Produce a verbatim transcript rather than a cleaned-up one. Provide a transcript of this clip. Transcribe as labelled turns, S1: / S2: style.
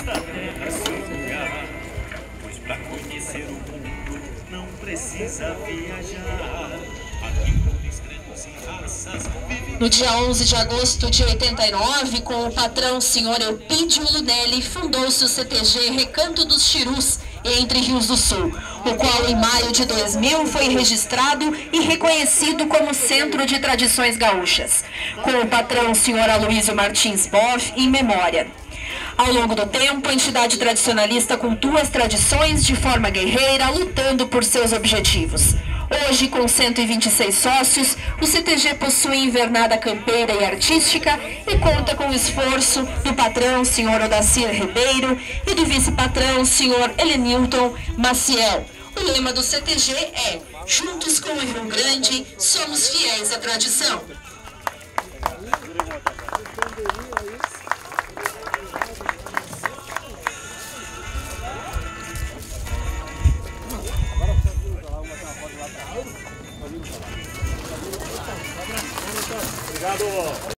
S1: da terra seu lugar, pois pra conhecer o mundo não precisa viajar. Aqui homens, credos e raças vivem.
S2: No dia onze de agosto de oitenta e nove, com o patrão senhor Eupídio Lunelli, fundou-se o C T G Recanto dos Chirus, Entre Rios do Sul, o qual em maio de dois mil foi registrado e reconhecido como Centro de Tradições Gaúchas, com o patrão senhor Aloysio Martins Boff em memória. Ao longo do tempo, a entidade tradicionalista cultua as tradições de forma guerreira, lutando por seus objetivos. Hoje, com cento e vinte e seis sócios, o C T G possui invernada campeira e artística e conta com o esforço do patrão, senhor Odacir Ribeiro, e do vice-patrão, senhor Helenilton Maciel. O lema do C T G é: juntos com o Rio Grande, somos fiéis à tradição.
S3: Obrigado.